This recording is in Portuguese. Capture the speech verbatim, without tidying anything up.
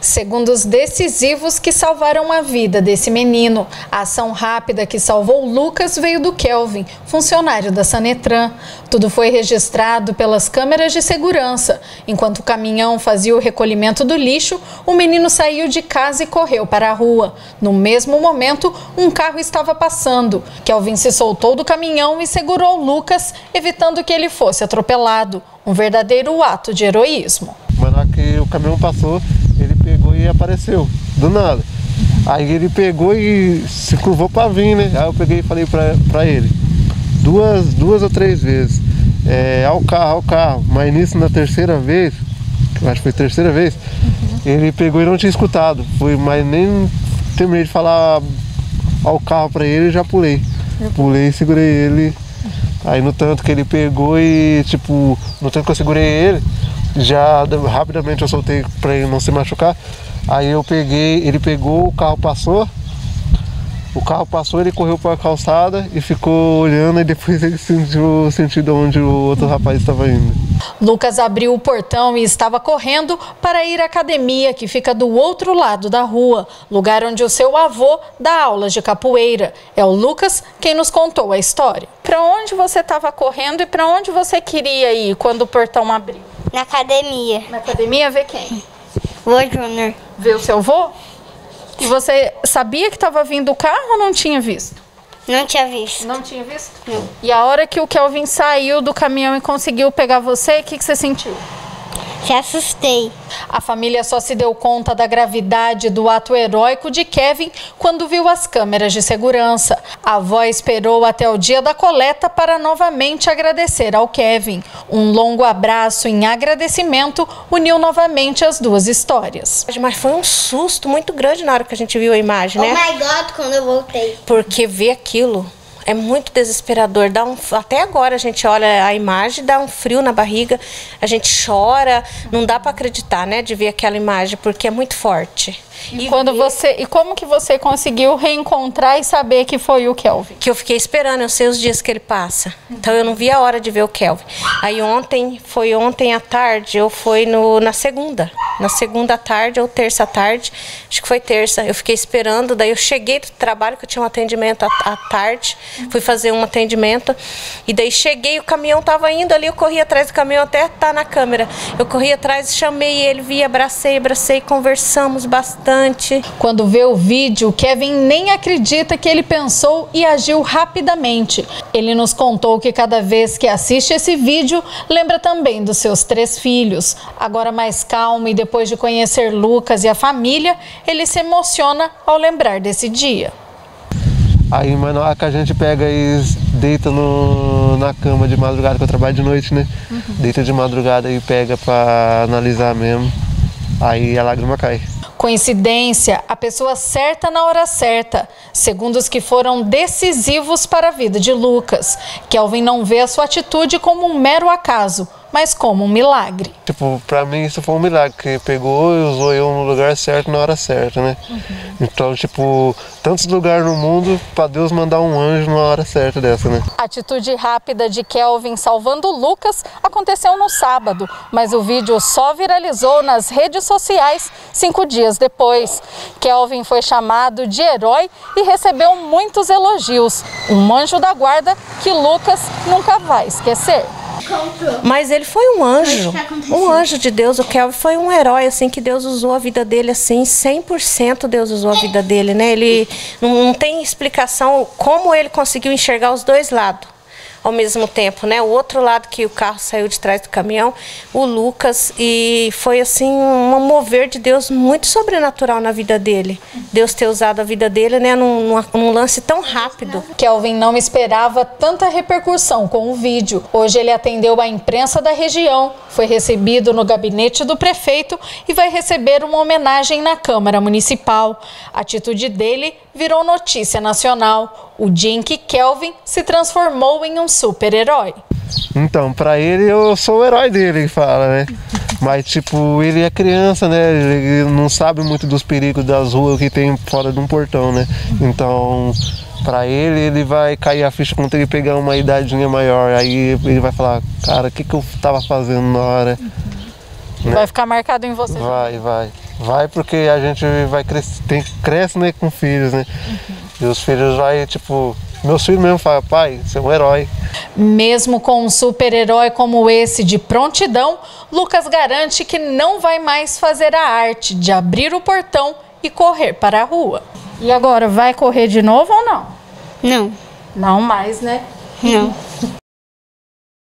Segundos decisivos que salvaram a vida desse menino. A ação rápida que salvou Lucas veio do Kelvin, funcionário da Sanetran. Tudo foi registrado pelas câmeras de segurança. Enquanto o caminhão fazia o recolhimento do lixo, o menino saiu de casa e correu para a rua. No mesmo momento, um carro estava passando. Kelvin se soltou do caminhão e segurou Lucas, evitando que ele fosse atropelado. Um verdadeiro ato de heroísmo. Mas na hora que o caminhão passou, ele pegou e apareceu, do nada. Aí ele pegou e se curvou para vir, né? Aí eu peguei e falei pra, pra ele, duas, duas ou três vezes, é, ao carro, ao carro. Mas nisso, na terceira vez, eu acho que foi a terceira vez, uhum. ele pegou e não tinha escutado. Foi, mas nem terminei de falar ao carro para ele, já pulei. Uhum. Pulei e segurei ele. Aí no tanto que ele pegou e, tipo, no tanto que eu segurei ele, já rapidamente eu soltei para ele não se machucar. Aí eu peguei, ele pegou, o carro passou, o carro passou, ele correu para a calçada e ficou olhando, e depois ele sentiu o sentido onde o outro rapaz estava indo. Lucas abriu o portão e estava correndo para ir à academia, que fica do outro lado da rua, lugar onde o seu avô dá aulas de capoeira. É o Lucas quem nos contou a história. Para onde você estava correndo e para onde você queria ir quando o portão abriu? Na academia. Na academia ver quem? Vô Júnior. Ver o seu avô? E você sabia que estava vindo o carro ou não tinha visto? Não tinha visto. Não tinha visto? Não. E a hora que o Kelvin saiu do caminhão e conseguiu pegar você, o que, que você sentiu? Se assustei. A família só se deu conta da gravidade do ato heróico de Kevin quando viu as câmeras de segurança. A avó esperou até o dia da coleta para novamente agradecer ao Kevin. Um longo abraço em agradecimento uniu novamente as duas histórias. Mas foi um susto muito grande na hora que a gente viu a imagem, né? Oh my God, quando eu voltei. Porque ver aquilo é muito desesperador. Dá um, até agora a gente olha a imagem, dá um frio na barriga, a gente chora, não dá para acreditar, né, de ver aquela imagem, porque é muito forte. E, quando você, e como que você conseguiu reencontrar e saber que foi o Kelvin? Que eu fiquei esperando, eu sei os dias que ele passa. Então eu não vi a hora de ver o Kelvin. Aí ontem, foi ontem à tarde, ou foi no, na segunda. Na segunda à tarde ou terça à tarde, acho que foi terça. Eu fiquei esperando, daí eu cheguei do trabalho, que eu tinha um atendimento à, à tarde. Fui fazer um atendimento. E daí cheguei, o caminhão estava indo ali, eu corri atrás do caminhão, até tá na câmera. Eu corri atrás, chamei ele, vi, abracei, abracei, conversamos bastante. Quando vê o vídeo, Kevin nem acredita que ele pensou e agiu rapidamente. Ele nos contou que cada vez que assiste esse vídeo, lembra também dos seus três filhos. Agora mais calmo e depois de conhecer Lucas e a família, ele se emociona ao lembrar desse dia. Aí, mas na hora que a gente pega e deita no, na cama de madrugada, que eu trabalho de noite, né? Uhum. Deita de madrugada e pega pra analisar mesmo, aí a lágrima cai. Coincidência, a pessoa certa na hora certa, segundos que foram decisivos para a vida de Lucas. Kelvin não vê a sua atitude como um mero acaso, mas como um milagre. Tipo, pra mim isso foi um milagre, que pegou e usou eu no lugar certo na hora certa, né? Uhum. Então, tipo, tantos lugares no mundo pra Deus mandar um anjo na hora certa dessa, né? A atitude rápida de Kelvin salvando Lucas aconteceu no sábado, mas o vídeo só viralizou nas redes sociais cinco dias depois. Kelvin foi chamado de herói e recebeu muitos elogios. Um anjo da guarda que Lucas nunca vai esquecer. Mas ele foi um anjo, um anjo de Deus. O Kelvin foi um herói, assim, que Deus usou a vida dele, assim, cem por cento Deus usou a vida dele, né? Ele não, não tem explicação como ele conseguiu enxergar os dois lados ao mesmo tempo, né? O outro lado que o carro saiu de trás do caminhão, o Lucas, e foi assim um mover de Deus muito sobrenatural na vida dele. Deus ter usado a vida dele, né, num, num, num lance tão rápido. Kelvin não esperava tanta repercussão com o vídeo. Hoje ele atendeu a imprensa da região, foi recebido no gabinete do prefeito e vai receber uma homenagem na Câmara Municipal. A atitude dele virou notícia nacional. O dia em que Kelvin se transformou em um super-herói. Então, pra ele, eu sou o herói dele, que fala, né? Mas, tipo, ele é criança, né? Ele não sabe muito dos perigos das ruas que tem fora de um portão, né? Então, pra ele, ele vai cair a ficha quando ele pegar uma idadinha maior. Aí ele vai falar, cara, o que que eu tava fazendo na hora? Vai ficar marcado em você. Vai, vai. Vai porque a gente vai crescer, tem, cresce, né, com filhos, né? Uhum. E os filhos vai, tipo, meus filhos mesmo falam, pai, você é um herói. Mesmo com um super-herói como esse de prontidão, Lucas garante que não vai mais fazer a arte de abrir o portão e correr para a rua. E agora, vai correr de novo ou não? Não. Não mais, né? Não.